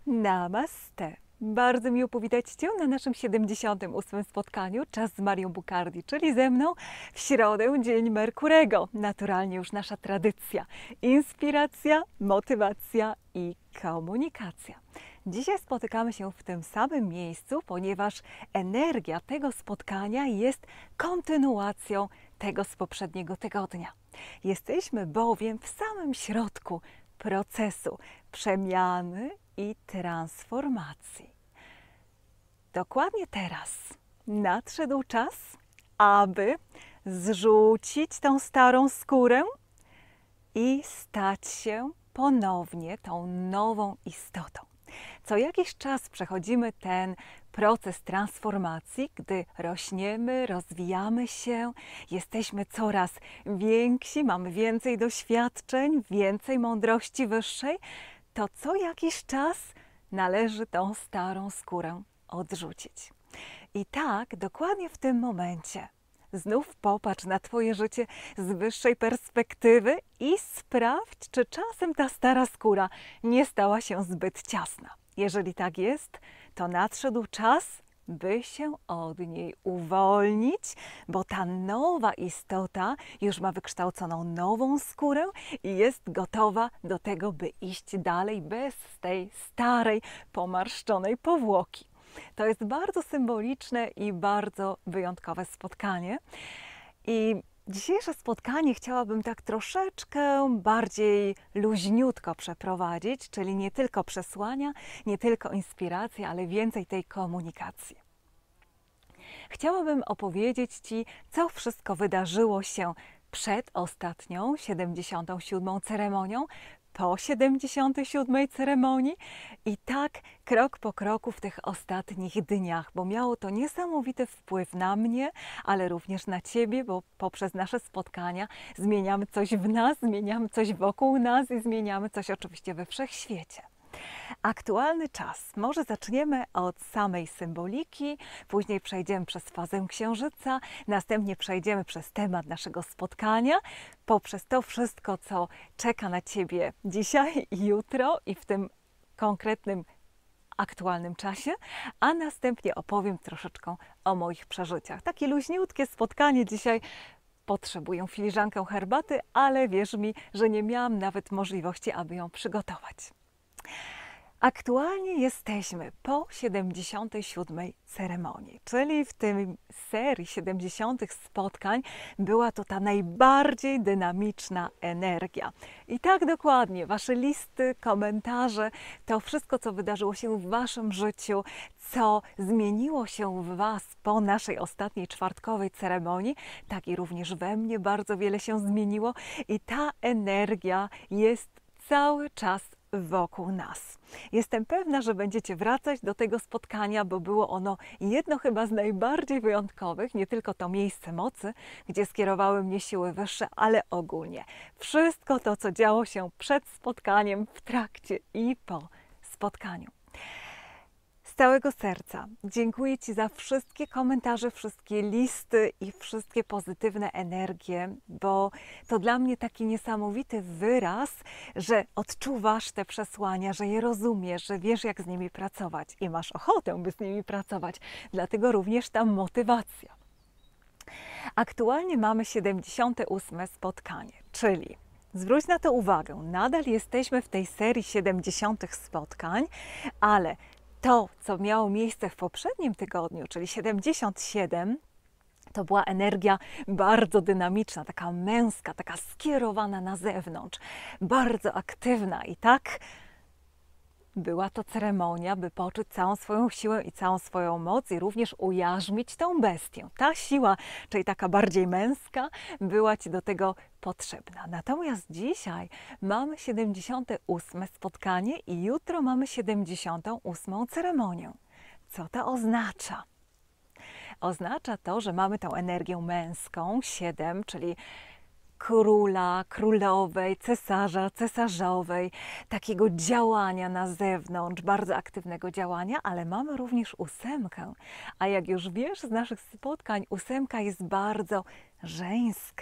Namaste! Bardzo miło powitać Cię na naszym 78. spotkaniu Czas z Marią Bukardi, czyli ze mną w środę, dzień Merkurego. Naturalnie już nasza tradycja. Inspiracja, motywacja i komunikacja. Dzisiaj spotykamy się w tym samym miejscu, ponieważ energia tego spotkania jest kontynuacją tego z poprzedniego tygodnia. Jesteśmy bowiem w samym środku procesu przemiany i transformacji. Dokładnie teraz nadszedł czas, aby zrzucić tą starą skórę i stać się ponownie tą nową istotą. Co jakiś czas przechodzimy ten proces transformacji, gdy rośniemy, rozwijamy się, jesteśmy coraz więksi, mamy więcej doświadczeń, więcej mądrości wyższej, to co jakiś czas należy tą starą skórę odrzucić. I tak dokładnie w tym momencie znów popatrz na Twoje życie z wyższej perspektywy i sprawdź, czy czasem ta stara skóra nie stała się zbyt ciasna. Jeżeli tak jest, to nadszedł czas, by się od niej uwolnić, bo ta nowa istota już ma wykształconą nową skórę i jest gotowa do tego, by iść dalej bez tej starej, pomarszczonej powłoki. To jest bardzo symboliczne i bardzo wyjątkowe spotkanie. I dzisiejsze spotkanie chciałabym tak troszeczkę bardziej luźniutko przeprowadzić, czyli nie tylko przesłania, nie tylko inspiracje, ale więcej tej komunikacji. Chciałabym opowiedzieć Ci, co wszystko wydarzyło się przed ostatnią 77. ceremonią, po 77. ceremonii i tak krok po kroku w tych ostatnich dniach, bo miało to niesamowity wpływ na mnie, ale również na Ciebie, bo poprzez nasze spotkania zmieniamy coś w nas, zmieniamy coś wokół nas i zmieniamy coś oczywiście we wszechświecie. Aktualny czas. Może zaczniemy od samej symboliki, później przejdziemy przez fazę księżyca, następnie przejdziemy przez temat naszego spotkania, poprzez to wszystko, co czeka na Ciebie dzisiaj i jutro i w tym konkretnym aktualnym czasie, a następnie opowiem troszeczkę o moich przeżyciach. Takie luźniutkie spotkanie dzisiaj. Potrzebuję filiżankę herbaty, ale wierz mi, że nie miałam nawet możliwości, aby ją przygotować. Aktualnie jesteśmy po 77. ceremonii, czyli w tym serii 70 spotkań była to ta najbardziej dynamiczna energia. I tak dokładnie, Wasze listy, komentarze, to wszystko, co wydarzyło się w Waszym życiu, co zmieniło się w Was po naszej ostatniej czwartkowej ceremonii, tak i również we mnie bardzo wiele się zmieniło i ta energia jest cały czas wokół nas. Jestem pewna, że będziecie wracać do tego spotkania, bo było ono jedno chyba z najbardziej wyjątkowych, nie tylko to miejsce mocy, gdzie skierowały mnie siły wyższe, ale ogólnie. Wszystko to, co działo się przed spotkaniem, w trakcie i po spotkaniu. Z całego serca dziękuję Ci za wszystkie komentarze, wszystkie listy i wszystkie pozytywne energie, bo to dla mnie taki niesamowity wyraz, że odczuwasz te przesłania, że je rozumiesz, że wiesz, jak z nimi pracować i masz ochotę, by z nimi pracować. Dlatego również ta motywacja. Aktualnie mamy 78. spotkanie, czyli zwróć na to uwagę, nadal jesteśmy w tej serii 70 spotkań, ale to, co miało miejsce w poprzednim tygodniu, czyli 77, to była energia bardzo dynamiczna, taka męska, taka skierowana na zewnątrz, bardzo aktywna i tak była to ceremonia, by poczuć całą swoją siłę i całą swoją moc i również ujarzmić tą bestię. Ta siła, czyli taka bardziej męska, była Ci do tego potrzebna. Natomiast dzisiaj mamy 78. spotkanie i jutro mamy 78. ceremonię. Co to oznacza? Oznacza to, że mamy tą energię męską, 7, czyli króla, królowej, cesarza, cesarzowej, takiego działania na zewnątrz, bardzo aktywnego działania, ale mamy również 8. A jak już wiesz z naszych spotkań, 8 jest bardzo żeńska,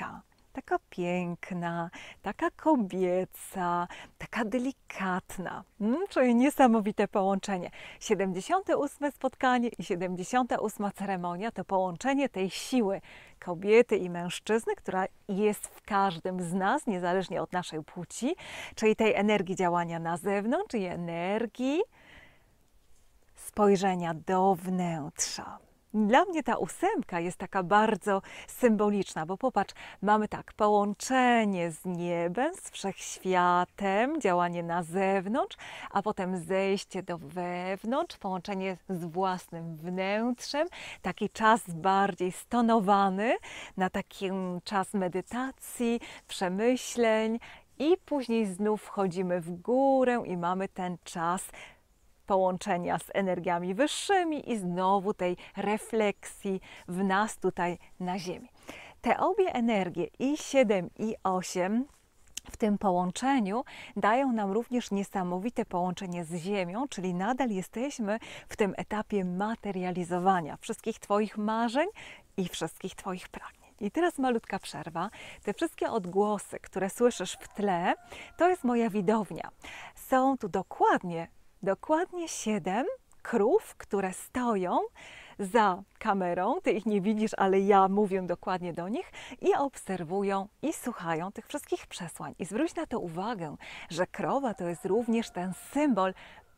taka piękna, taka kobieca, taka delikatna. Czyli niesamowite połączenie. 78. spotkanie i 78. ceremonia to połączenie tej siły kobiety i mężczyzny, która jest w każdym z nas, niezależnie od naszej płci, czyli tej energii działania na zewnątrz i energii spojrzenia do wnętrza. Dla mnie ta 8 jest taka bardzo symboliczna, bo popatrz, mamy tak połączenie z niebem, z wszechświatem, działanie na zewnątrz, a potem zejście do wewnątrz, połączenie z własnym wnętrzem, taki czas bardziej stonowany, na taki czas medytacji, przemyśleń i później znów wchodzimy w górę i mamy ten czas połączenia z energiami wyższymi i znowu tej refleksji w nas tutaj na Ziemi. Te obie energie i 7 i 8 w tym połączeniu dają nam również niesamowite połączenie z Ziemią, czyli nadal jesteśmy w tym etapie materializowania wszystkich Twoich marzeń i wszystkich Twoich pragnień. I teraz malutka przerwa. Te wszystkie odgłosy, które słyszysz w tle, to jest moja widownia. Są tu dokładnie 7 krów, które stoją za kamerą. Ty ich nie widzisz, ale ja mówię dokładnie do nich i obserwują i słuchają tych wszystkich przesłań. I zwróć na to uwagę, że krowa to jest również ten symbol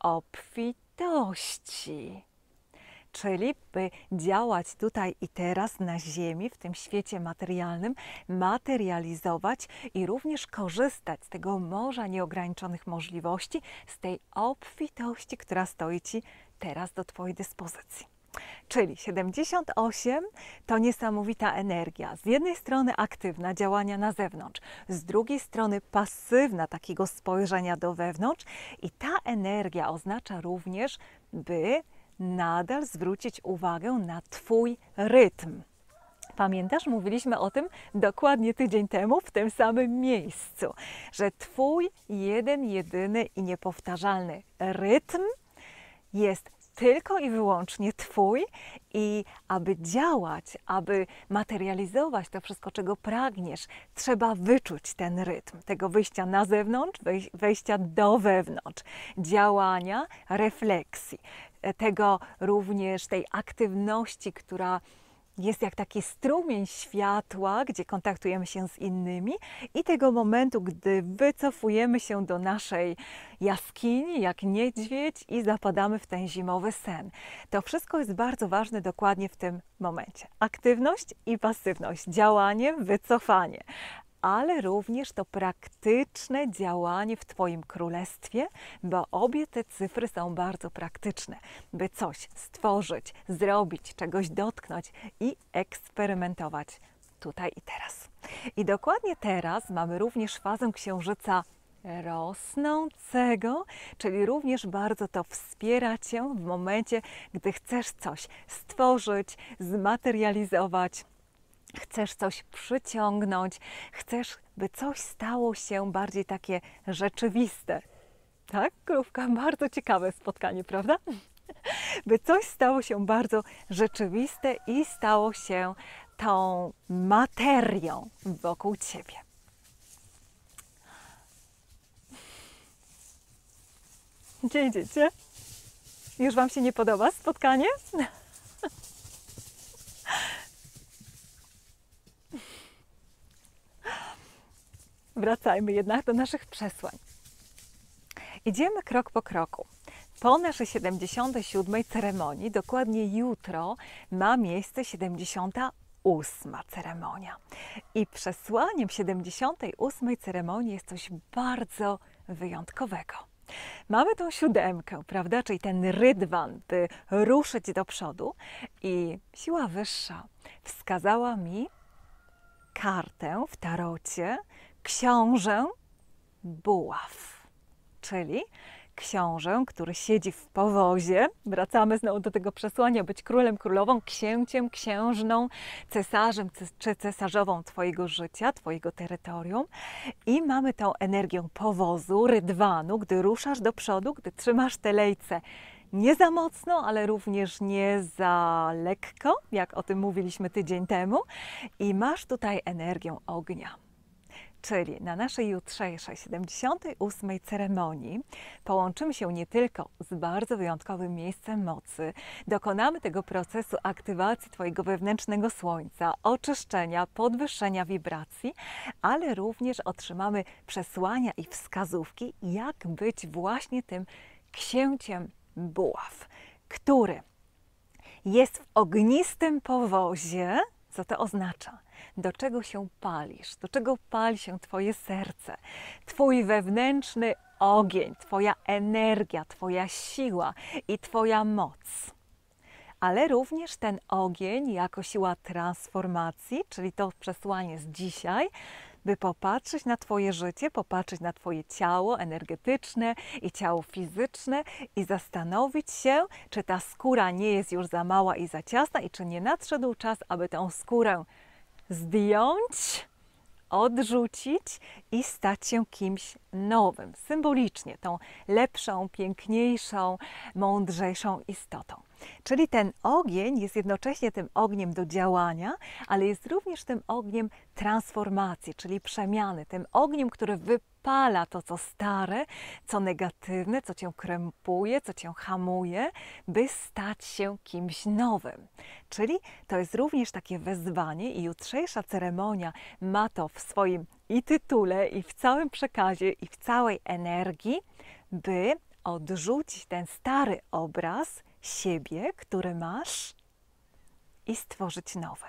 obfitości. Czyli by działać tutaj i teraz na Ziemi, w tym świecie materialnym, materializować i również korzystać z tego morza nieograniczonych możliwości, z tej obfitości, która stoi Ci teraz do Twojej dyspozycji. Czyli 78 to niesamowita energia. Z jednej strony aktywna, działania na zewnątrz, z drugiej strony pasywna, takiego spojrzenia do wewnątrz i ta energia oznacza również, by nadal zwrócić uwagę na Twój rytm. Pamiętasz, mówiliśmy o tym dokładnie tydzień temu w tym samym miejscu, że Twój jeden, jedyny i niepowtarzalny rytm jest tylko i wyłącznie Twój i aby działać, aby materializować to wszystko, czego pragniesz, trzeba wyczuć ten rytm tego wyjścia na zewnątrz, wejścia do wewnątrz, działania, refleksji, tego również tej aktywności, która jest jak taki strumień światła, gdzie kontaktujemy się z innymi i tego momentu, gdy wycofujemy się do naszej jaskini, jak niedźwiedź i zapadamy w ten zimowy sen. To wszystko jest bardzo ważne dokładnie w tym momencie. Aktywność i pasywność, działanie, wycofanie, ale również to praktyczne działanie w Twoim królestwie, bo obie te cyfry są bardzo praktyczne, by coś stworzyć, zrobić, czegoś dotknąć i eksperymentować tutaj i teraz. I dokładnie teraz mamy również fazę księżyca rosnącego, czyli również bardzo to wspiera Cię w momencie, gdy chcesz coś stworzyć, zmaterializować, chcesz coś przyciągnąć, chcesz, by coś stało się bardziej takie rzeczywiste. Tak, krówka? Bardzo ciekawe spotkanie, prawda? By coś stało się bardzo rzeczywiste i stało się tą materią wokół Ciebie. Gdzie idziecie? Już Wam się nie podoba spotkanie? Wracajmy jednak do naszych przesłań. Idziemy krok po kroku. Po naszej 77. ceremonii, dokładnie jutro, ma miejsce 78. ceremonia. I przesłaniem 78. ceremonii jest coś bardzo wyjątkowego. Mamy tą 7, prawda, czyli ten rydwan, by ruszyć do przodu i siła wyższa wskazała mi kartę w tarocie, książę buław, czyli książę, który siedzi w powozie. Wracamy znowu do tego przesłania, być królem, królową, księciem, księżną, cesarzem czy cesarzową Twojego życia, Twojego terytorium. I mamy tą energię powozu, rydwanu, gdy ruszasz do przodu, gdy trzymasz te lejce nie za mocno, ale również nie za lekko, jak o tym mówiliśmy tydzień temu. I masz tutaj energię ognia. Czyli na naszej jutrzejszej 78. ceremonii połączymy się nie tylko z bardzo wyjątkowym miejscem mocy, dokonamy tego procesu aktywacji Twojego wewnętrznego słońca, oczyszczenia, podwyższenia wibracji, ale również otrzymamy przesłania i wskazówki, jak być właśnie tym księciem buław, który jest w ognistym powozie. Co to oznacza? Do czego się palisz? Do czego pali się Twoje serce? Twój wewnętrzny ogień, Twoja energia, Twoja siła i Twoja moc. Ale również ten ogień jako siła transformacji, czyli to przesłanie z dzisiaj, by popatrzeć na Twoje życie, popatrzeć na Twoje ciało energetyczne i ciało fizyczne i zastanowić się, czy ta skóra nie jest już za mała i za ciasna i czy nie nadszedł czas, aby tę skórę zdjąć, odrzucić i stać się kimś nowym, symbolicznie, tą lepszą, piękniejszą, mądrzejszą istotą. Czyli ten ogień jest jednocześnie tym ogniem do działania, ale jest również tym ogniem transformacji, czyli przemiany, tym ogniem, który wypala to, co stare, co negatywne, co cię krępuje, co cię hamuje, by stać się kimś nowym. Czyli to jest również takie wezwanie i jutrzejsza ceremonia ma to w swoim i tytule, i w całym przekazie, i w całej energii, by odrzucić ten stary obraz siebie, który masz, i stworzyć nowe.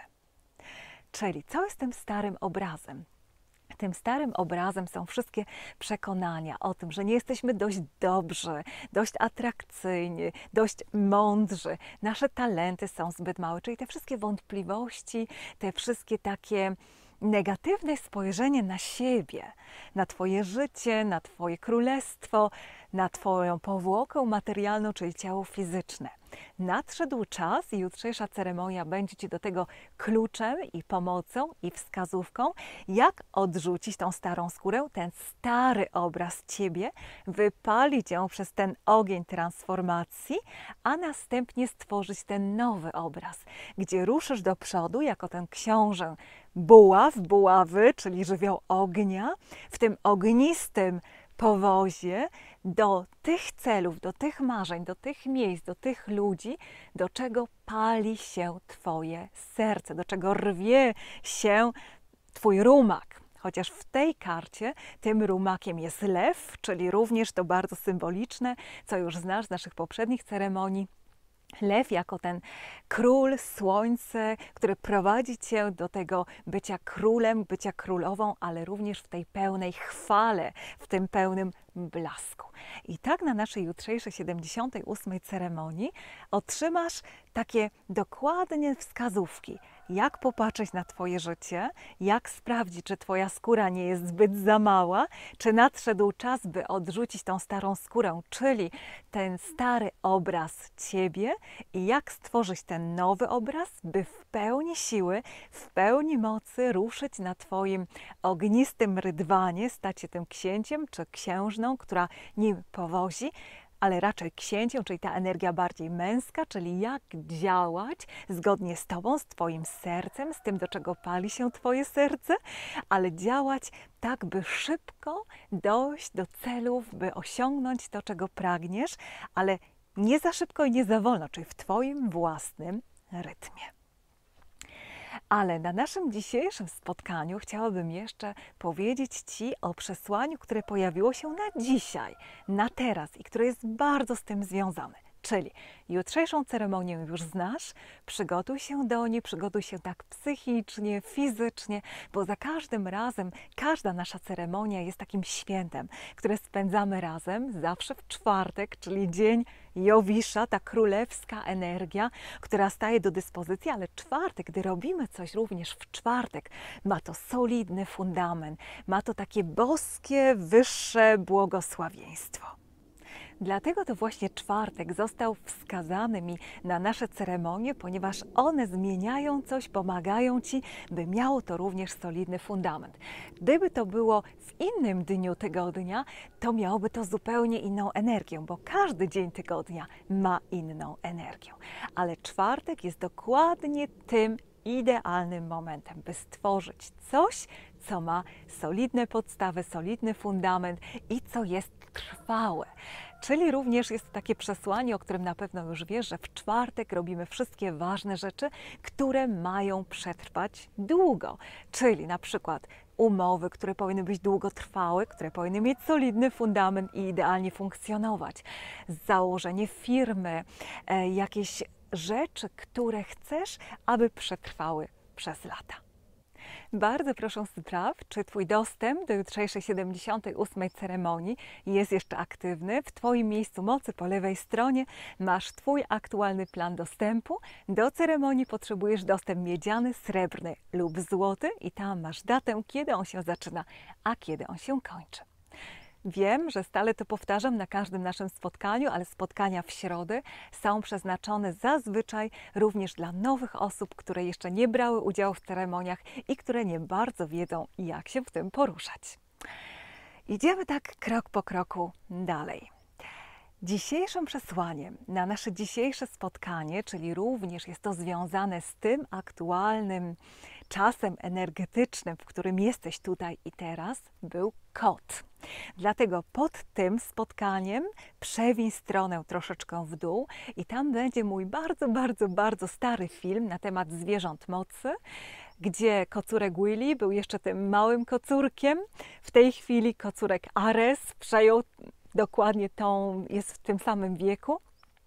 Czyli co jest tym starym obrazem? Tym starym obrazem są wszystkie przekonania o tym, że nie jesteśmy dość dobrzy, dość atrakcyjni, dość mądrzy. Nasze talenty są zbyt małe, czyli te wszystkie wątpliwości, te wszystkie takie negatywne spojrzenie na siebie, na Twoje życie, na Twoje królestwo, na Twoją powłokę materialną, czyli ciało fizyczne. Nadszedł czas i jutrzejsza ceremonia będzie Ci do tego kluczem i pomocą i wskazówką, jak odrzucić tą starą skórę, ten stary obraz Ciebie, wypalić ją przez ten ogień transformacji, a następnie stworzyć ten nowy obraz, gdzie ruszysz do przodu jako ten książę buław, buławy, czyli żywioł ognia, w tym ognistym powozie do tych celów, do tych marzeń, do tych miejsc, do tych ludzi, do czego pali się Twoje serce, do czego rwie się Twój rumak. Chociaż w tej karcie tym rumakiem jest lew, czyli również to bardzo symboliczne, co już znasz z naszych poprzednich ceremonii. Lew jako ten król, słońce, który prowadzi Cię do tego bycia królem, bycia królową, ale również w tej pełnej chwale, w tym pełnym blasku. I tak na naszej jutrzejszej 78. ceremonii otrzymasz takie dokładnie wskazówki, jak popatrzeć na Twoje życie, jak sprawdzić, czy Twoja skóra nie jest zbyt za mała, czy nadszedł czas, by odrzucić tą starą skórę, czyli ten stary obraz Ciebie i jak stworzyć ten nowy obraz, by w pełni siły, w pełni mocy ruszyć na Twoim ognistym rydwanie, stać się tym księciem czy księżną, która nim powozi, ale raczej księciem, czyli ta energia bardziej męska, czyli jak działać zgodnie z Tobą, z Twoim sercem, z tym, do czego pali się Twoje serce, ale działać tak, by szybko dojść do celów, by osiągnąć to, czego pragniesz, ale nie za szybko i nie za wolno, czyli w Twoim własnym rytmie. Ale na naszym dzisiejszym spotkaniu chciałabym jeszcze powiedzieć Ci o przesłaniu, które pojawiło się na dzisiaj, na teraz i które jest bardzo z tym związane. Czyli jutrzejszą ceremonię już znasz, przygotuj się do niej, przygotuj się tak psychicznie, fizycznie, bo za każdym razem każda nasza ceremonia jest takim świętem, które spędzamy razem, zawsze w czwartek, czyli dzień Jowisza, ta królewska energia, która staje do dyspozycji, ale czwartek, gdy robimy coś również w czwartek, ma to solidny fundament, ma to takie boskie, wyższe błogosławieństwo. Dlatego to właśnie czwartek został wskazany mi na nasze ceremonie, ponieważ one zmieniają coś, pomagają Ci, by miało to również solidny fundament. Gdyby to było w innym dniu tygodnia, to miałoby to zupełnie inną energię, bo każdy dzień tygodnia ma inną energię. Ale czwartek jest dokładnie tym idealnym momentem, by stworzyć coś, co ma solidne podstawy, solidny fundament i co jest trwałe. Czyli również jest takie przesłanie, o którym na pewno już wiesz, że w czwartek robimy wszystkie ważne rzeczy, które mają przetrwać długo. Czyli na przykład umowy, które powinny być długotrwałe, które powinny mieć solidny fundament i idealnie funkcjonować. Założenie firmy, jakieś rzeczy, które chcesz, aby przetrwały przez lata. Bardzo proszę sprawdź, czy Twój dostęp do jutrzejszej 78. ceremonii jest jeszcze aktywny. W Twoim miejscu mocy po lewej stronie masz Twój aktualny plan dostępu. Do ceremonii potrzebujesz dostęp miedziany, srebrny lub złoty i tam masz datę, kiedy on się zaczyna, a kiedy on się kończy. Wiem, że stale to powtarzam na każdym naszym spotkaniu, ale spotkania w środę są przeznaczone zazwyczaj również dla nowych osób, które jeszcze nie brały udziału w ceremoniach i które nie bardzo wiedzą, jak się w tym poruszać. Idziemy tak krok po kroku dalej. Dzisiejszym przesłaniem na nasze dzisiejsze spotkanie, czyli również jest to związane z tym aktualnym czasem energetycznym, w którym jesteś tutaj i teraz, był kot. Dlatego pod tym spotkaniem przewiń stronę troszeczkę w dół i tam będzie mój bardzo stary film na temat zwierząt mocy, gdzie kocurek Willy był jeszcze tym małym kocurkiem. W tej chwili kocurek Ares przejął dokładnie jest w tym samym wieku.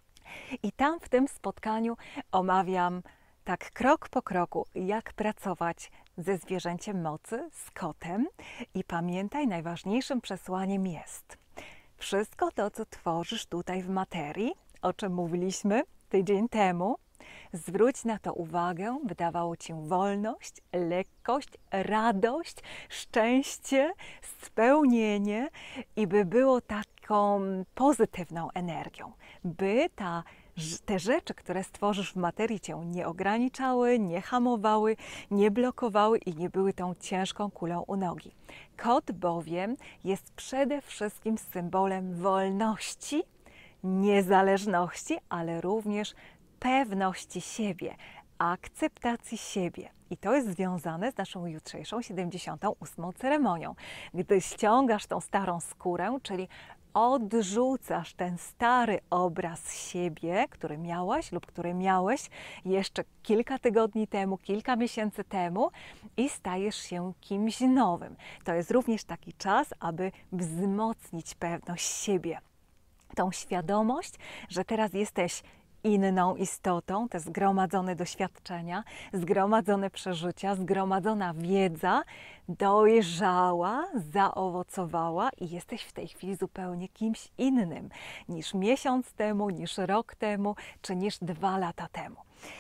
I tam w tym spotkaniu omawiam tak krok po kroku, jak pracować ze zwierzęciem mocy, z kotem. I pamiętaj, najważniejszym przesłaniem jest wszystko to, co tworzysz tutaj w materii, o czym mówiliśmy tydzień temu, zwróć na to uwagę, by dawało Ci wolność, lekkość, radość, szczęście, spełnienie i by było taką pozytywną energią, by te rzeczy, które stworzysz w materii, Cię nie ograniczały, nie hamowały, nie blokowały i nie były tą ciężką kulą u nogi. Kot bowiem jest przede wszystkim symbolem wolności, niezależności, ale również pewności siebie, akceptacji siebie. I to jest związane z naszą jutrzejszą 78. ceremonią. Gdy ściągasz tą starą skórę, czyli odrzucasz ten stary obraz siebie, który miałaś lub który miałeś jeszcze kilka tygodni temu, kilka miesięcy temu i stajesz się kimś nowym. To jest również taki czas, aby wzmocnić pewność siebie. Tą świadomość, że teraz jesteś inną istotą, te zgromadzone doświadczenia, zgromadzone przeżycia, zgromadzona wiedza dojrzała, zaowocowała i jesteś w tej chwili zupełnie kimś innym niż miesiąc temu, niż rok temu, czy niż 2 lata temu.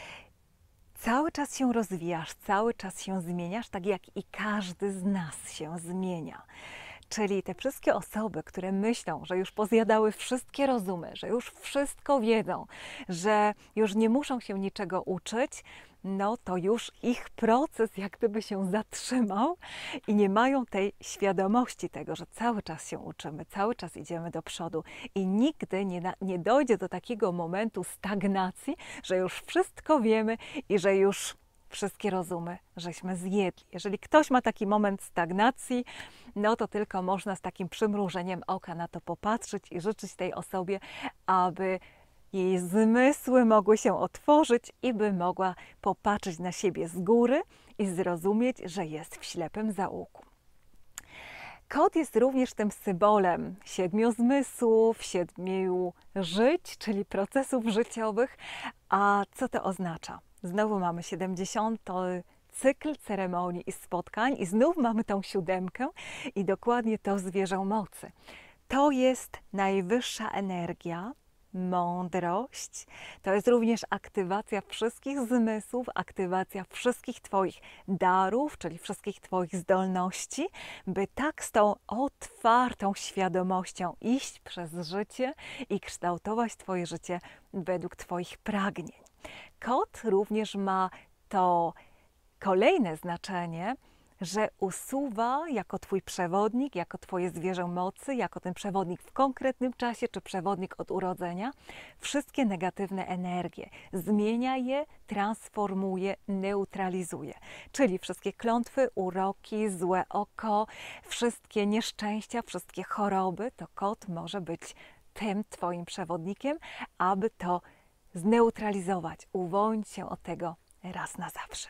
Cały czas się rozwijasz, cały czas się zmieniasz, tak jak i każdy z nas się zmienia. Czyli te wszystkie osoby, które myślą, że już pozjadały wszystkie rozumy, że już wszystko wiedzą, że już nie muszą się niczego uczyć, no to już ich proces jak gdyby się zatrzymał i nie mają tej świadomości tego, że cały czas się uczymy, cały czas idziemy do przodu i nigdy nie dojdzie do takiego momentu stagnacji, że już wszystko wiemy i że już wszystkie rozumy żeśmy zjedli. Jeżeli ktoś ma taki moment stagnacji, no to tylko można z takim przymrużeniem oka na to popatrzeć i życzyć tej osobie, aby jej zmysły mogły się otworzyć i by mogła popatrzeć na siebie z góry i zrozumieć, że jest w ślepym zaułku. Kot jest również tym symbolem 7 zmysłów, 7 żyć, czyli procesów życiowych. A co to oznacza? Znowu mamy 70. cykl ceremonii i spotkań i znów mamy tą 7 i dokładnie to zwierzę mocy. To jest najwyższa energia, mądrość. To jest również aktywacja wszystkich zmysłów, aktywacja wszystkich Twoich darów, czyli wszystkich Twoich zdolności, by tak z tą otwartą świadomością iść przez życie i kształtować Twoje życie według Twoich pragnień. Kot również ma to kolejne znaczenie, że usuwa jako Twój przewodnik, jako Twoje zwierzę mocy, jako ten przewodnik w konkretnym czasie, czy przewodnik od urodzenia, wszystkie negatywne energie. Zmienia je, transformuje, neutralizuje. Czyli wszystkie klątwy, uroki, złe oko, wszystkie nieszczęścia, wszystkie choroby, to kot może być tym Twoim przewodnikiem, aby to zneutralizować, uwolnić się od tego raz na zawsze.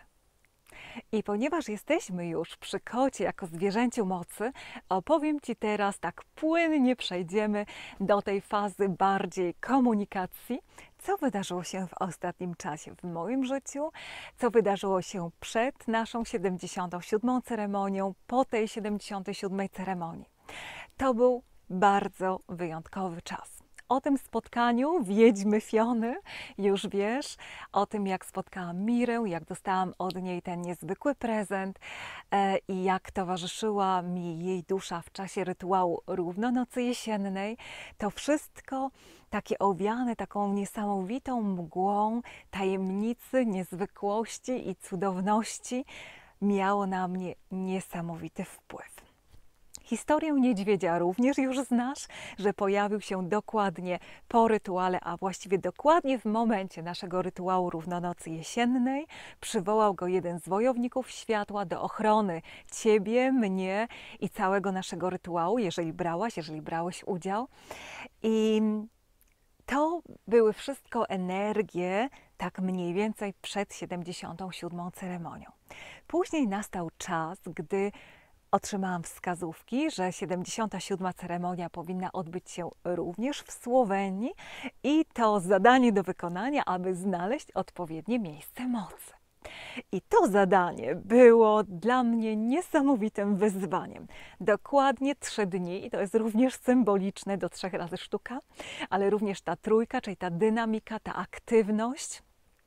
I ponieważ jesteśmy już przy kocie jako zwierzęciu mocy, opowiem Ci teraz, tak płynnie przejdziemy do tej fazy bardziej komunikacji, co wydarzyło się w ostatnim czasie w moim życiu, co wydarzyło się przed naszą 77. ceremonią, po tej 77. ceremonii. To był bardzo wyjątkowy czas. O tym spotkaniu Wiedźmy Fiony już wiesz, o tym jak spotkałam Mirę, jak dostałam od niej ten niezwykły prezent i jak towarzyszyła mi jej dusza w czasie rytuału równonocy jesiennej. To wszystko takie owiane taką niesamowitą mgłą tajemnicy, niezwykłości i cudowności miało na mnie niesamowity wpływ. Historię niedźwiedzia również już znasz, że pojawił się dokładnie po rytuale, a właściwie dokładnie w momencie naszego rytuału równonocy jesiennej. Przywołał go jeden z wojowników światła do ochrony Ciebie, mnie i całego naszego rytuału, jeżeli brałeś udział. I to były wszystko energie, tak mniej więcej przed 77. ceremonią. Później nastał czas, gdy otrzymałam wskazówki, że 77. ceremonia powinna odbyć się również w Słowenii i to zadanie do wykonania, aby znaleźć odpowiednie miejsce mocy. I to zadanie było dla mnie niesamowitym wyzwaniem. Dokładnie 3 dni, i to jest również symboliczne do 3 razy sztuka, ale również ta trójka, czyli ta dynamika, ta aktywność.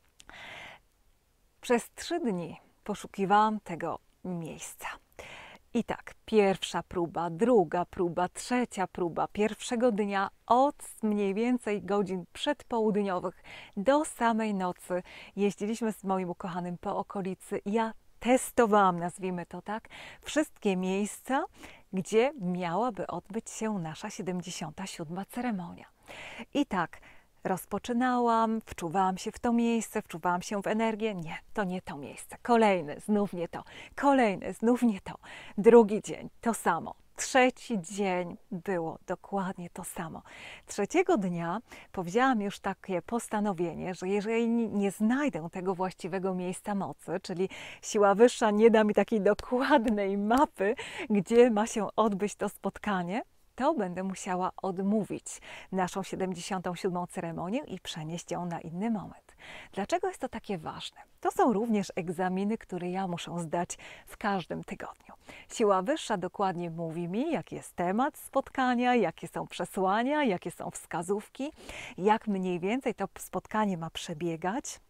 Przez 3 dni poszukiwałam tego miejsca. I tak, pierwsza próba, druga próba, trzecia próba, pierwszego dnia od mniej więcej godzin przedpołudniowych do samej nocy jeździliśmy z moim ukochanym po okolicy. Ja testowałam, nazwijmy to tak, wszystkie miejsca, gdzie miałaby odbyć się nasza 77. ceremonia. I tak, rozpoczynałam, wczuwałam się w to miejsce, wczuwałam się w energię. Nie, to nie to miejsce. Kolejny, znów nie to. Kolejny, znów nie to. Drugi dzień, to samo. Trzeci dzień było dokładnie to samo. Trzeciego dnia powiedziałam już takie postanowienie, że jeżeli nie znajdę tego właściwego miejsca mocy, czyli siła wyższa nie da mi takiej dokładnej mapy, gdzie ma się odbyć to spotkanie, to będę musiała odmówić naszą 77. ceremonię i przenieść ją na inny moment. Dlaczego jest to takie ważne? To są również egzaminy, które ja muszę zdać w każdym tygodniu. Siła wyższa dokładnie mówi mi, jaki jest temat spotkania, jakie są przesłania, jakie są wskazówki, jak mniej więcej to spotkanie ma przebiegać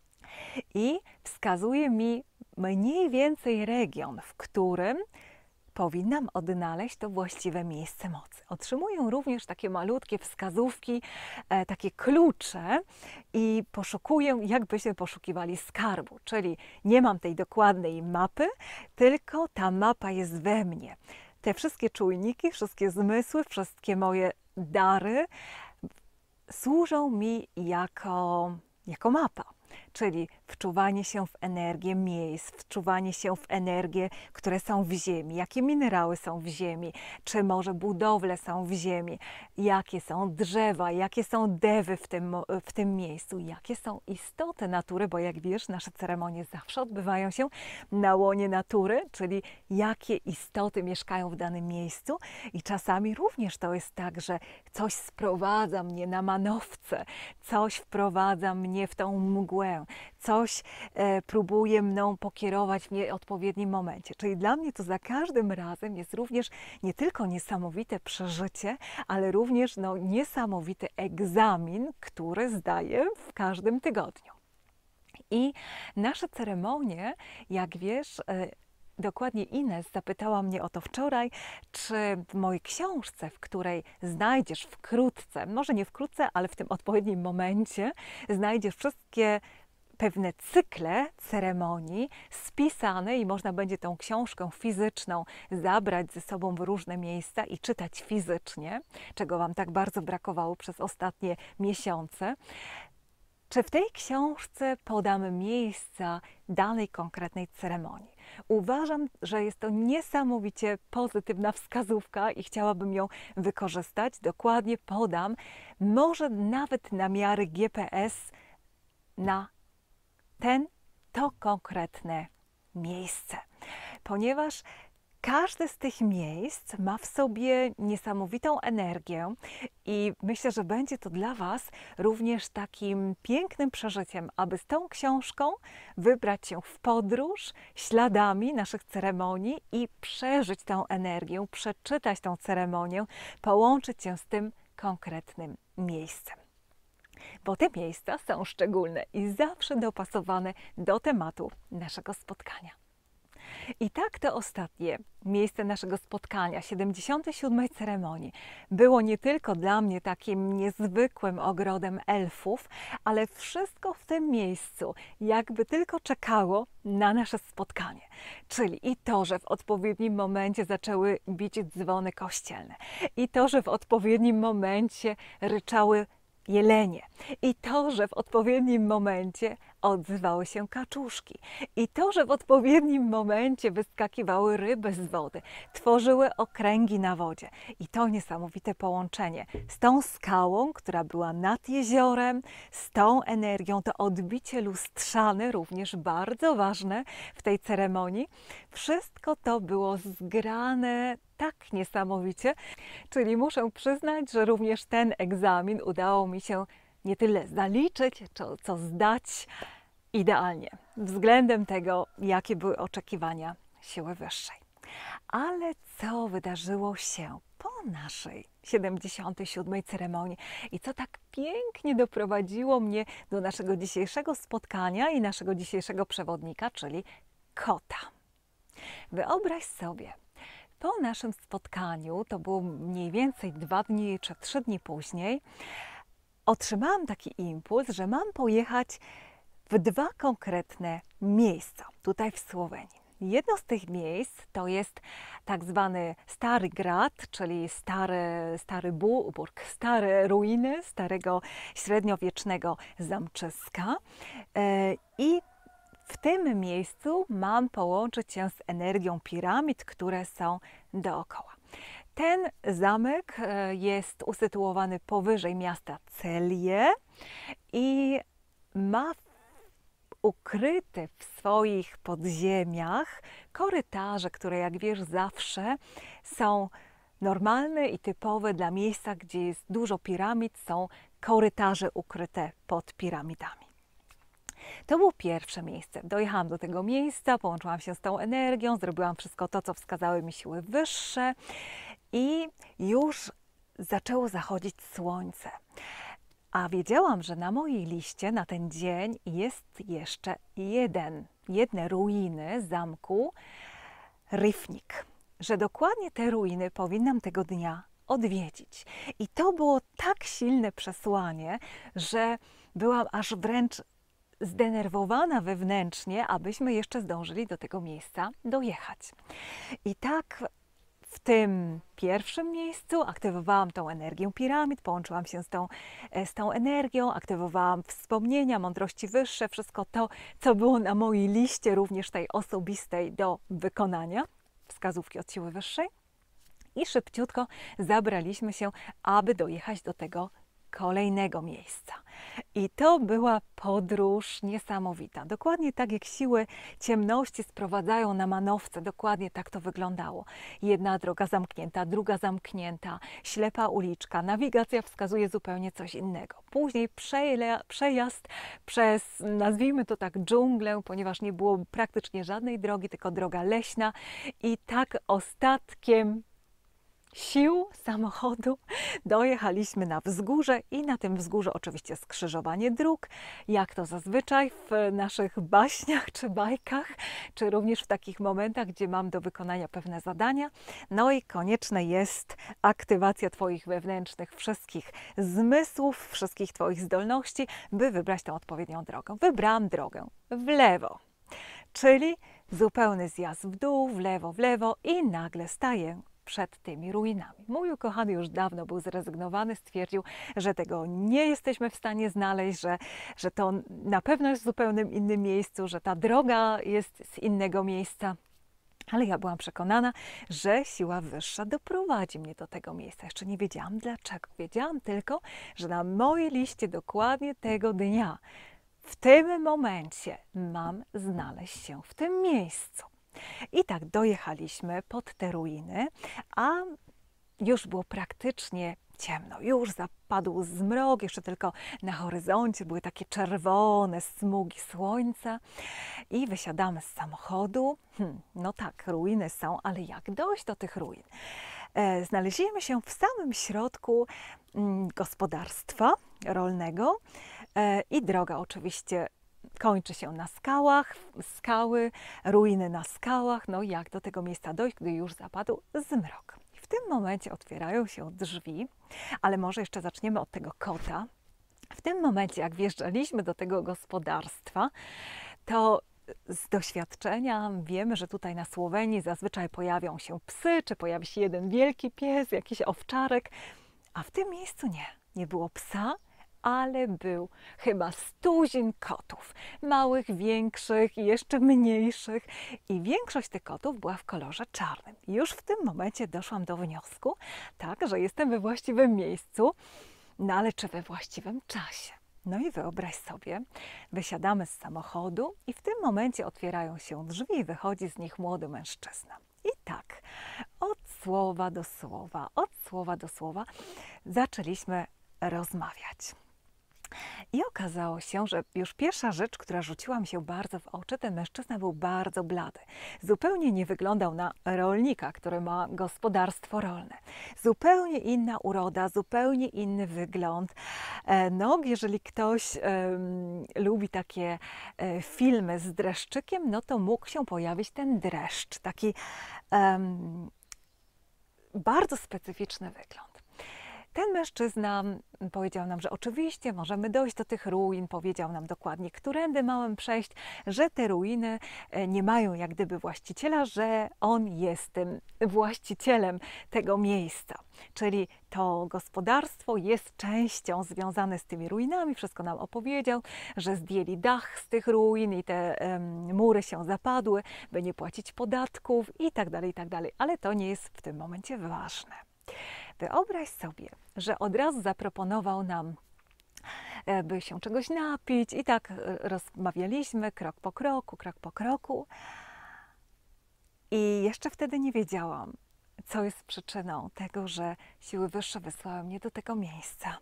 i wskazuje mi mniej więcej region, w którym powinnam odnaleźć to właściwe miejsce mocy. Otrzymuję również takie malutkie wskazówki, takie klucze i poszukuję, jakbyśmy poszukiwali skarbu. Czyli nie mam tej dokładnej mapy, tylko ta mapa jest we mnie. Te wszystkie czujniki, wszystkie zmysły, wszystkie moje dary służą mi jako mapa. Czyli wczuwanie się w energię miejsc, wczuwanie się w energię, które są w ziemi, jakie minerały są w ziemi, czy może budowle są w ziemi, jakie są drzewa, jakie są dewy w tym miejscu, jakie są istoty natury, bo jak wiesz, nasze ceremonie zawsze odbywają się na łonie natury, czyli jakie istoty mieszkają w danym miejscu i czasami również to jest tak, że coś sprowadza mnie na manowce, coś wprowadza mnie w tą mgłę mgłę, coś próbuje mną pokierować w nieodpowiednim momencie. Czyli dla mnie to za każdym razem jest również nie tylko niesamowite przeżycie, ale również niesamowity egzamin, który zdaję w każdym tygodniu. I nasze ceremonie, jak wiesz, dokładnie Ines zapytała mnie o to wczoraj, czy w mojej książce, w której znajdziesz wkrótce, może nie wkrótce, ale w tym odpowiednim momencie, znajdziesz wszystkie pewne cykle ceremonii spisane i można będzie tą książkę fizyczną zabrać ze sobą w różne miejsca i czytać fizycznie, czego Wam tak bardzo brakowało przez ostatnie miesiące. Czy w tej książce podam miejsca danej konkretnej ceremonii? Uważam, że jest to niesamowicie pozytywna wskazówka i chciałabym ją wykorzystać. Dokładnie podam, może nawet na miarę GPS, na to konkretne miejsce. Ponieważ każde z tych miejsc ma w sobie niesamowitą energię i myślę, że będzie to dla Was również takim pięknym przeżyciem, aby z tą książką wybrać się w podróż śladami naszych ceremonii i przeżyć tę energię, przeczytać tę ceremonię, połączyć się z tym konkretnym miejscem. Bo te miejsca są szczególne i zawsze dopasowane do tematu naszego spotkania. I tak to ostatnie miejsce naszego spotkania, 77. ceremonii, było nie tylko dla mnie takim niezwykłym ogrodem elfów, ale wszystko w tym miejscu jakby tylko czekało na nasze spotkanie. Czyli i to, że w odpowiednim momencie zaczęły bić dzwony kościelne, i to, że w odpowiednim momencie ryczały jelenie, i to, że w odpowiednim momencie odzywały się kaczuszki, i to, że w odpowiednim momencie wyskakiwały ryby z wody, tworzyły okręgi na wodzie. I to niesamowite połączenie z tą skałą, która była nad jeziorem, z tą energią, to odbicie lustrzane, również bardzo ważne w tej ceremonii. Wszystko to było zgrane tak niesamowicie, czyli muszę przyznać, że również ten egzamin udało mi się nie tyle zaliczyć, co zdać idealnie, względem tego, jakie były oczekiwania siły wyższej. Ale co wydarzyło się po naszej 77. ceremonii i co tak pięknie doprowadziło mnie do naszego dzisiejszego spotkania i naszego dzisiejszego przewodnika, czyli kota. Wyobraź sobie, po naszym spotkaniu, to było mniej więcej 2 dni czy 3 dni później, otrzymałam taki impuls, że mam pojechać w 2 konkretne miejsca tutaj w Słowenii. Jedno z tych miejsc to jest tak zwany Stary Grad, czyli stary burg, stare ruiny starego średniowiecznego zamczyska. I w tym miejscu mam połączyć się z energią piramid, które są dookoła. Ten zamek jest usytuowany powyżej miasta Celje i ma ukryte w swoich podziemiach korytarze, które jak wiesz zawsze są normalne i typowe dla miejsca, gdzie jest dużo piramid, są korytarze ukryte pod piramidami. To było pierwsze miejsce. Dojechałam do tego miejsca, połączyłam się z tą energią, zrobiłam wszystko to, co wskazały mi siły wyższe i już zaczęło zachodzić słońce. A wiedziałam, że na mojej liście na ten dzień jest jeszcze jedne ruiny zamku Rifnik, że dokładnie te ruiny powinnam tego dnia odwiedzić. I to było tak silne przesłanie, że byłam aż wręcz zdenerwowana wewnętrznie, abyśmy jeszcze zdążyli do tego miejsca dojechać. I tak w tym pierwszym miejscu aktywowałam tą energię piramid, połączyłam się z tą energią, aktywowałam wspomnienia, mądrości wyższe, wszystko to, co było na mojej liście, również tej osobistej do wykonania, wskazówki od siły wyższej. I szybciutko zabraliśmy się, aby dojechać do tego kolejnego miejsca. I to była podróż niesamowita. Dokładnie tak jak siły ciemności sprowadzają na manowce, dokładnie tak to wyglądało. Jedna droga zamknięta, druga zamknięta, ślepa uliczka, nawigacja wskazuje zupełnie coś innego. Później przejazd przez, nazwijmy to tak, dżunglę, ponieważ nie było praktycznie żadnej drogi, tylko droga leśna i tak ostatkiem sił samochodu dojechaliśmy na wzgórze i na tym wzgórzu oczywiście skrzyżowanie dróg, jak to zazwyczaj w naszych baśniach czy bajkach, czy również w takich momentach, gdzie mam do wykonania pewne zadania. No i konieczna jest aktywacja Twoich wewnętrznych wszystkich zmysłów, wszystkich Twoich zdolności, by wybrać tę odpowiednią drogę. Wybrałam drogę w lewo, czyli zupełny zjazd w dół, w lewo i nagle staję przed tymi ruinami. Mój ukochany już dawno był zrezygnowany, stwierdził, że tego nie jesteśmy w stanie znaleźć, że to na pewno jest w zupełnie innym miejscu, że ta droga jest z innego miejsca. Ale ja byłam przekonana, że siła wyższa doprowadzi mnie do tego miejsca. Jeszcze nie wiedziałam dlaczego. Wiedziałam tylko, że na mojej liście dokładnie tego dnia, w tym momencie mam znaleźć się w tym miejscu. I tak dojechaliśmy pod te ruiny, a już było praktycznie ciemno. Już zapadł zmrok, jeszcze tylko na horyzoncie były takie czerwone smugi słońca. I wysiadamy z samochodu. No tak, ruiny są, ale jak dojść do tych ruin? Znaleźliśmy się w samym środku gospodarstwa rolnego i droga oczywiście kończy się na skałach, skały, ruiny na skałach. No jak do tego miejsca dojść, gdy już zapadł zmrok? W tym momencie otwierają się drzwi, ale może jeszcze zaczniemy od tego kota. W tym momencie, jak wjeżdżaliśmy do tego gospodarstwa, to z doświadczenia wiemy, że tutaj na Słowenii zazwyczaj pojawią się psy, czy pojawi się jeden wielki pies, jakiś owczarek, a w tym miejscu nie było psa, ale był chyba 100 kotów, małych, większych i jeszcze mniejszych. I większość tych kotów była w kolorze czarnym. I już w tym momencie doszłam do wniosku, tak, że jestem we właściwym miejscu, no ale czy we właściwym czasie? No i wyobraź sobie, wysiadamy z samochodu i w tym momencie otwierają się drzwi i wychodzi z nich młody mężczyzna. I tak, od słowa do słowa zaczęliśmy rozmawiać. I okazało się, że już pierwsza rzecz, która rzuciła mi się bardzo w oczy, ten mężczyzna był bardzo blady. Zupełnie nie wyglądał na rolnika, który ma gospodarstwo rolne. Zupełnie inna uroda, zupełnie inny wygląd. No, jeżeli ktoś lubi takie filmy z dreszczykiem, no to mógł się pojawić ten dreszcz, taki bardzo specyficzny wygląd. Ten mężczyzna powiedział nam, że oczywiście możemy dojść do tych ruin, powiedział nam dokładnie, którędy mamy przejść, że te ruiny nie mają jak gdyby właściciela, że on jest tym właścicielem tego miejsca. Czyli to gospodarstwo jest częścią związane z tymi ruinami, wszystko nam opowiedział, że zdjęli dach z tych ruin i te mury się zapadły, by nie płacić podatków i tak dalej, ale to nie jest w tym momencie ważne. Wyobraź sobie, że od razu zaproponował nam, by się czegoś napić i tak rozmawialiśmy krok po kroku. I jeszcze wtedy nie wiedziałam, co jest przyczyną tego, że siły wyższe wysłały mnie do tego miejsca.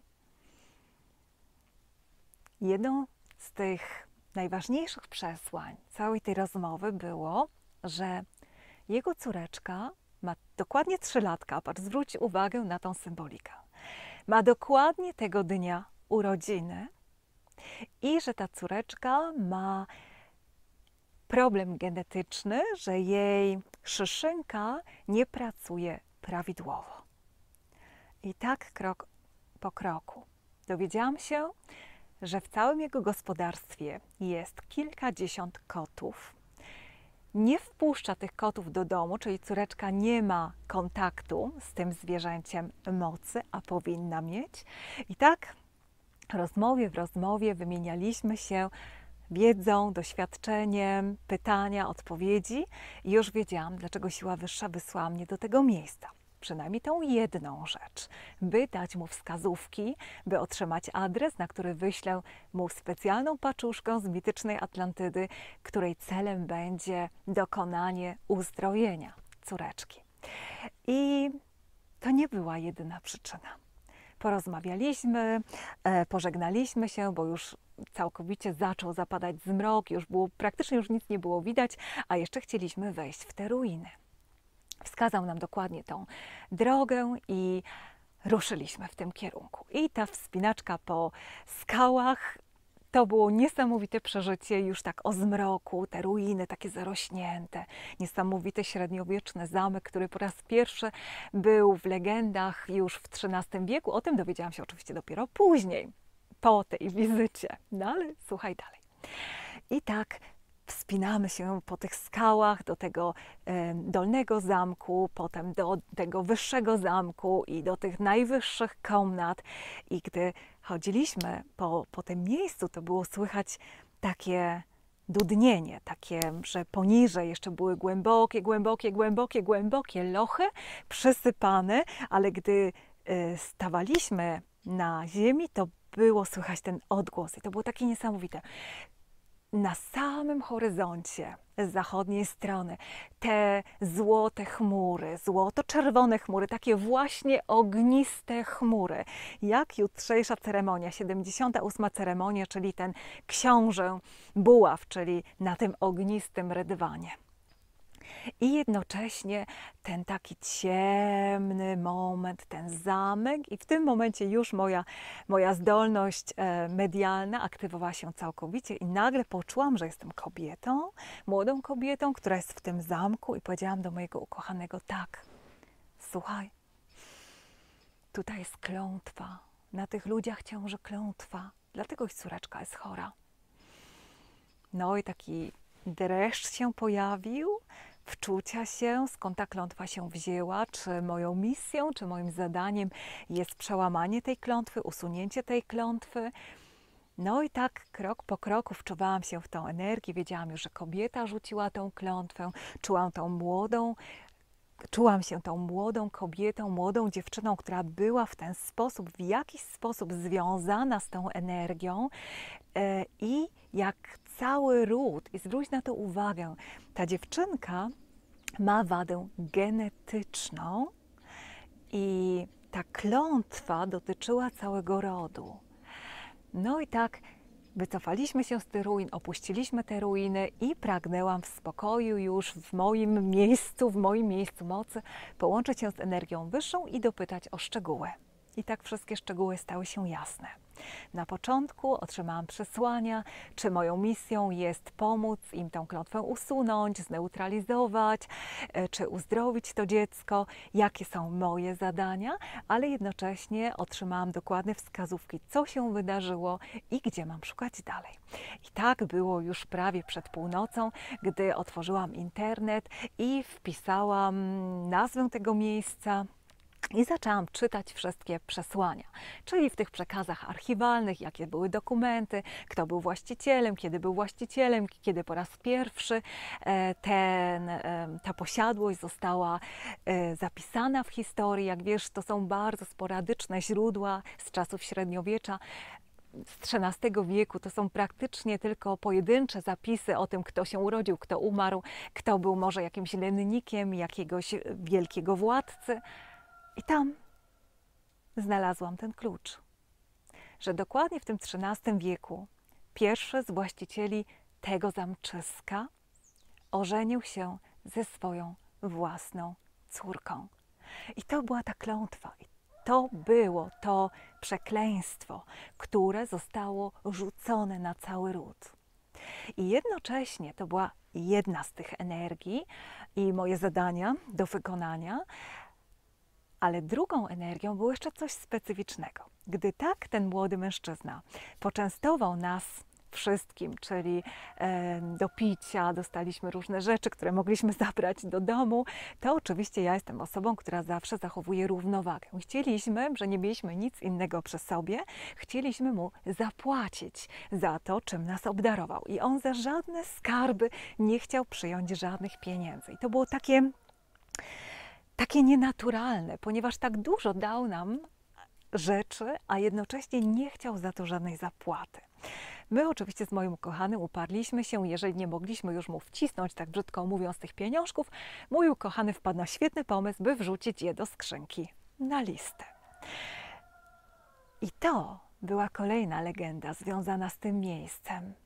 Jedną z tych najważniejszych przesłań całej tej rozmowy było, że jego córeczka ma dokładnie 3 latka, patrz, zwróć uwagę na tą symbolikę. Ma dokładnie tego dnia urodziny i że ta córeczka ma problem genetyczny, że jej szyszynka nie pracuje prawidłowo. I tak krok po kroku dowiedziałam się, że w całym jego gospodarstwie jest kilkadziesiąt kotów. Nie wpuszcza tych kotów do domu, czyli córeczka nie ma kontaktu z tym zwierzęciem mocy, a powinna mieć. I tak w rozmowie wymienialiśmy się wiedzą, doświadczeniem, pytania, odpowiedzi i już wiedziałam, dlaczego siła wyższa wysłała mnie do tego miejsca. przynajmniej tą jedną rzecz, by dać mu wskazówki, by otrzymać adres, na który wyślę mu specjalną paczuszkę z mitycznej Atlantydy, której celem będzie dokonanie uzdrowienia córeczki. I to nie była jedyna przyczyna. Porozmawialiśmy, pożegnaliśmy się, bo już całkowicie zaczął zapadać zmrok, praktycznie już nic nie było widać, a jeszcze chcieliśmy wejść w te ruiny. Wskazał nam dokładnie tą drogę i ruszyliśmy w tym kierunku. I ta wspinaczka po skałach to było niesamowite przeżycie, już tak o zmroku, te ruiny takie zarośnięte, niesamowity średniowieczny zamek, który po raz pierwszy był w legendach już w XIII wieku. O tym dowiedziałam się oczywiście dopiero później, po tej wizycie. No ale słuchaj dalej. I tak wspinamy się po tych skałach do tego dolnego zamku, potem do tego wyższego zamku i do tych najwyższych komnat. I gdy chodziliśmy po tym miejscu, to było słychać takie dudnienie, takie, że poniżej jeszcze były głębokie lochy przysypane, ale gdy stawaliśmy na ziemi, to było słychać ten odgłos i to było takie niesamowite. Na samym horyzoncie z zachodniej strony te złote chmury, złoto-czerwone chmury, takie właśnie ogniste chmury, jak jutrzejsza ceremonia, 78. ceremonia, czyli ten książę buław, czyli na tym ognistym rydwanie. I jednocześnie ten taki ciemny moment, ten zamek i w tym momencie już moja zdolność medialna aktywowała się całkowicie i nagle poczułam, że jestem kobietą, młodą kobietą, która jest w tym zamku i powiedziałam do mojego ukochanego: tak, słuchaj, tutaj jest klątwa, na tych ludziach ciąży klątwa, dlatego ich córeczka jest chora. No i taki dreszcz się pojawił, wczucia się, skąd ta klątwa się wzięła, czy moją misją, czy moim zadaniem jest przełamanie tej klątwy, usunięcie tej klątwy. No i tak krok po kroku wczuwałam się w tą energię, wiedziałam już, że kobieta rzuciła tą klątwę, czułam się tą młodą kobietą, młodą dziewczyną, która była w ten sposób, w jakiś sposób związana z tą energią i jak cały ród, i zwróć na to uwagę, ta dziewczynka ma wadę genetyczną i ta klątwa dotyczyła całego rodu. No i tak wycofaliśmy się z tych ruin, opuściliśmy te ruiny i pragnęłam w spokoju już w moim miejscu mocy połączyć się z energią wyższą i dopytać o szczegóły. I tak wszystkie szczegóły stały się jasne. Na początku otrzymałam przesłania, czy moją misją jest pomóc im tą klątwę usunąć, zneutralizować, czy uzdrowić to dziecko, jakie są moje zadania, ale jednocześnie otrzymałam dokładne wskazówki, co się wydarzyło i gdzie mam szukać dalej. I tak było już prawie przed północą, gdy otworzyłam internet i wpisałam nazwę tego miejsca, i zaczęłam czytać wszystkie przesłania, czyli w tych przekazach archiwalnych, jakie były dokumenty, kto był właścicielem, kiedy był właścicielem, kiedy po raz pierwszy ta posiadłość została zapisana w historii. Jak wiesz, to są bardzo sporadyczne źródła z czasów średniowiecza. Z XIII wieku to są praktycznie tylko pojedyncze zapisy o tym, kto się urodził, kto umarł, kto był może jakimś lennikiem jakiegoś wielkiego władcy. I tam znalazłam ten klucz, że dokładnie w tym XIII wieku pierwszy z właścicieli tego zamczyska ożenił się ze swoją własną córką. I to była ta klątwa, i to było to przekleństwo, które zostało rzucone na cały ród. I jednocześnie to była jedna z tych energii i moje zadania do wykonania. Ale drugą energią było jeszcze coś specyficznego. Gdy tak ten młody mężczyzna poczęstował nas wszystkim, czyli do picia, dostaliśmy różne rzeczy, które mogliśmy zabrać do domu, to oczywiście ja jestem osobą, która zawsze zachowuje równowagę. Chcieliśmy, że nie mieliśmy nic innego przy sobie, chcieliśmy mu zapłacić za to, czym nas obdarował. I on za żadne skarby nie chciał przyjąć żadnych pieniędzy. I to było takie takie nienaturalne, ponieważ tak dużo dał nam rzeczy, a jednocześnie nie chciał za to żadnej zapłaty. My oczywiście z moim ukochanym uparliśmy się, jeżeli nie mogliśmy już mu wcisnąć, tak brzydko mówiąc, tych pieniążków, mój ukochany wpadł na świetny pomysł, by wrzucić je do skrzynki na listę. I to była kolejna legenda związana z tym miejscem.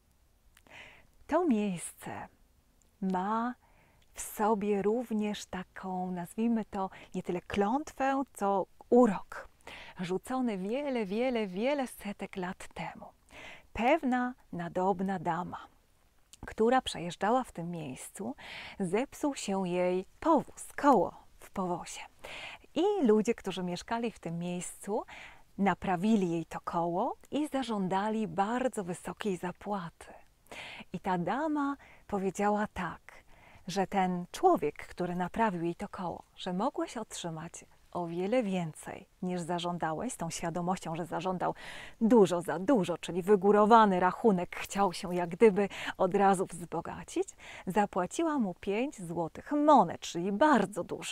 To miejsce ma w sobie również taką, nazwijmy to, nie tyle klątwę, co urok, rzucony wiele setek lat temu. Pewna nadobna dama, która przejeżdżała w tym miejscu, zepsuł się jej powóz, koło w powozie. I ludzie, którzy mieszkali w tym miejscu, naprawili jej to koło i zażądali bardzo wysokiej zapłaty. I ta dama powiedziała tak, że ten człowiek, który naprawił jej to koło, że mogłeś otrzymać o wiele więcej niż zażądałeś, z tą świadomością, że zażądał dużo za dużo, czyli wygórowany rachunek, chciał się jak gdyby od razu wzbogacić, zapłaciła mu 5 złotych monet, czyli bardzo dużo.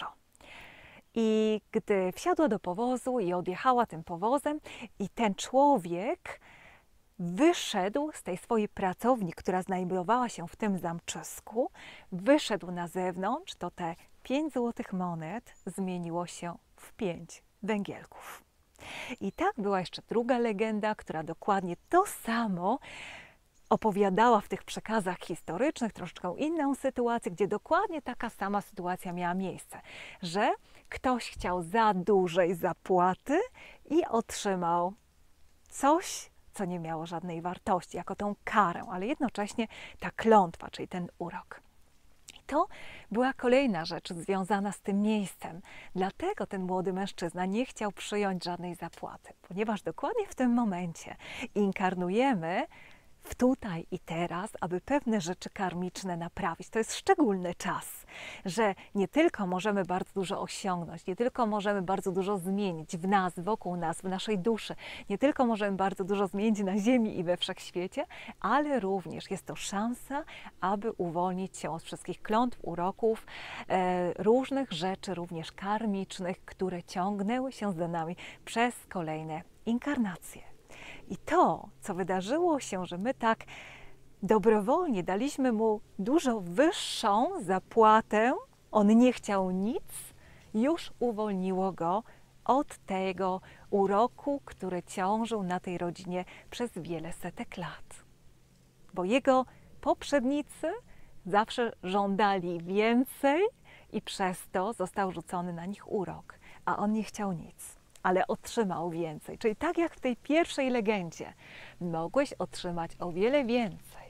I gdy wsiadła do powozu i odjechała tym powozem i ten człowiek wyszedł z tej swojej pracowni, która znajdowała się w tym zamczysku, wyszedł na zewnątrz, to te 5 złotych monet zmieniło się w 5 węgielków. I tak była jeszcze druga legenda, która dokładnie to samo opowiadała w tych przekazach historycznych, troszeczkę inną sytuację, gdzie dokładnie taka sama sytuacja miała miejsce, że ktoś chciał za dużej zapłaty i otrzymał coś, co nie miało żadnej wartości, jako tą karę, ale jednocześnie ta klątwa, czyli ten urok. I to była kolejna rzecz związana z tym miejscem. Dlatego ten młody mężczyzna nie chciał przyjąć żadnej zapłaty, ponieważ dokładnie w tym momencie inkarnujemy w tutaj i teraz, aby pewne rzeczy karmiczne naprawić. To jest szczególny czas, że nie tylko możemy bardzo dużo osiągnąć, nie tylko możemy bardzo dużo zmienić w nas, wokół nas, w naszej duszy, nie tylko możemy bardzo dużo zmienić na ziemi i we wszechświecie, ale również jest to szansa, aby uwolnić się od wszystkich klątw, uroków, różnych rzeczy, również karmicznych, które ciągnęły się za nami przez kolejne inkarnacje. I to, co wydarzyło się, że my tak dobrowolnie daliśmy mu dużo wyższą zapłatę, on nie chciał nic, już uwolniło go od tego uroku, który ciążył na tej rodzinie przez wiele setek lat. Bo jego poprzednicy zawsze żądali więcej i przez to został rzucony na nich urok, a on nie chciał nic, ale otrzymał więcej. Czyli tak jak w tej pierwszej legendzie, mogłeś otrzymać o wiele więcej.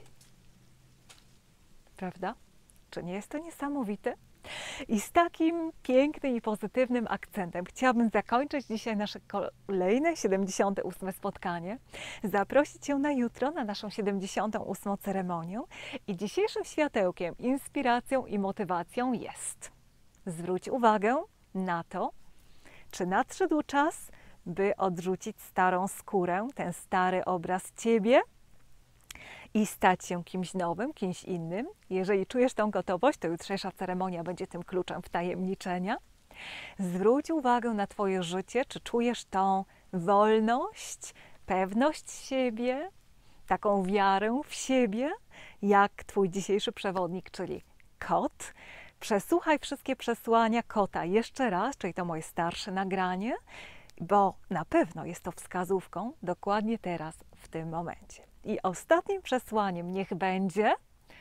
Prawda? Czy nie jest to niesamowite? I z takim pięknym i pozytywnym akcentem chciałabym zakończyć dzisiaj nasze kolejne 78. spotkanie, zaprosić Cię na jutro, na naszą 78. ceremonię. I dzisiejszym światełkiem, inspiracją i motywacją jest: zwróć uwagę na to, czy nadszedł czas, by odrzucić starą skórę, ten stary obraz Ciebie i stać się kimś nowym, kimś innym. Jeżeli czujesz tą gotowość, to jutrzejsza ceremonia będzie tym kluczem wtajemniczenia. Zwróć uwagę na Twoje życie, czy czujesz tą wolność, pewność siebie, taką wiarę w siebie, jak Twój dzisiejszy przewodnik, czyli kot. Przesłuchaj wszystkie przesłania kota jeszcze raz, czyli to moje starsze nagranie, bo na pewno jest to wskazówką dokładnie teraz, w tym momencie. I ostatnim przesłaniem niech będzie: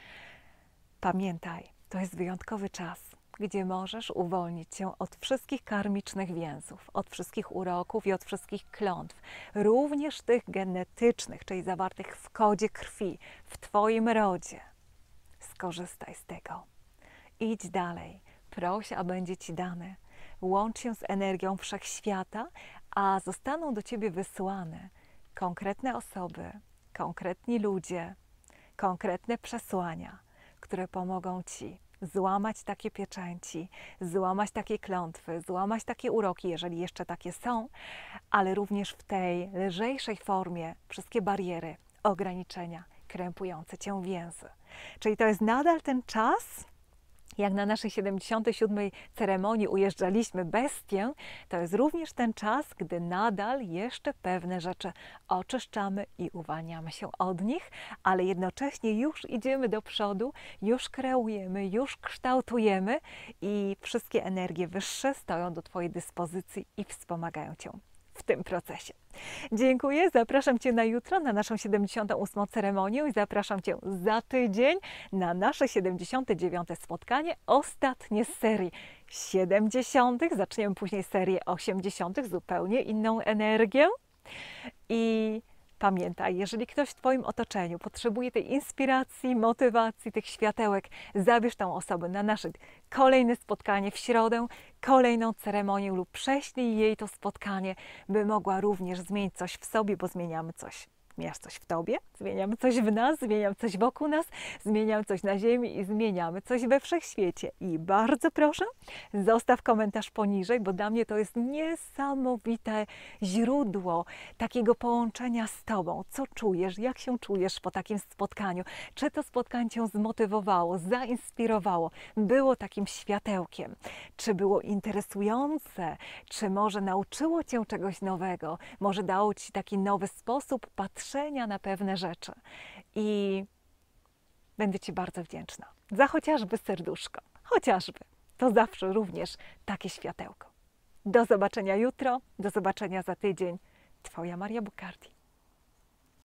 pamiętaj, to jest wyjątkowy czas, gdzie możesz uwolnić się od wszystkich karmicznych więzów, od wszystkich uroków i od wszystkich klątw, również tych genetycznych, czyli zawartych w kodzie krwi, w Twoim rodzie. Skorzystaj z tego. Idź dalej, proś, a będzie Ci dane. Łącz się z energią wszechświata, a zostaną do Ciebie wysłane konkretne osoby, konkretni ludzie, konkretne przesłania, które pomogą Ci złamać takie pieczęci, złamać takie klątwy, złamać takie uroki, jeżeli jeszcze takie są, ale również w tej lżejszej formie wszystkie bariery, ograniczenia, krępujące Cię więzy. Czyli to jest nadal ten czas, Jak na naszej 77. ceremonii ujeżdżaliśmy bestię, to jest również ten czas, gdy nadal jeszcze pewne rzeczy oczyszczamy i uwalniamy się od nich, ale jednocześnie już idziemy do przodu, już kreujemy, już kształtujemy i wszystkie energie wyższe stoją do Twojej dyspozycji i wspomagają Cię w tym procesie. Dziękuję, zapraszam Cię na jutro, na naszą 78. ceremonię i zapraszam Cię za tydzień na nasze 79. spotkanie, ostatnie z serii 70. Zaczniemy później serię 80. zupełnie inną energię. I pamiętaj, jeżeli ktoś w Twoim otoczeniu potrzebuje tej inspiracji, motywacji, tych światełek, zabierz tą osobę na nasze kolejne spotkanie w środę, kolejną ceremonię lub prześlij jej to spotkanie, by mogła również zmienić coś w sobie, bo zmieniamy coś. Zmieniasz coś w Tobie, zmieniamy coś w nas, zmieniamy coś wokół nas, zmieniamy coś na ziemi i zmieniamy coś we wszechświecie. I bardzo proszę, zostaw komentarz poniżej, bo dla mnie to jest niesamowite źródło takiego połączenia z Tobą. Co czujesz, jak się czujesz po takim spotkaniu? Czy to spotkanie Cię zmotywowało, zainspirowało, było takim światełkiem? Czy było interesujące? Czy może nauczyło Cię czegoś nowego? Może dało Ci taki nowy sposób patrzenia na pewne rzeczy i będę Ci bardzo wdzięczna za chociażby serduszko, chociażby. To zawsze również takie światełko. Do zobaczenia jutro, do zobaczenia za tydzień. Twoja Maria Bukardi.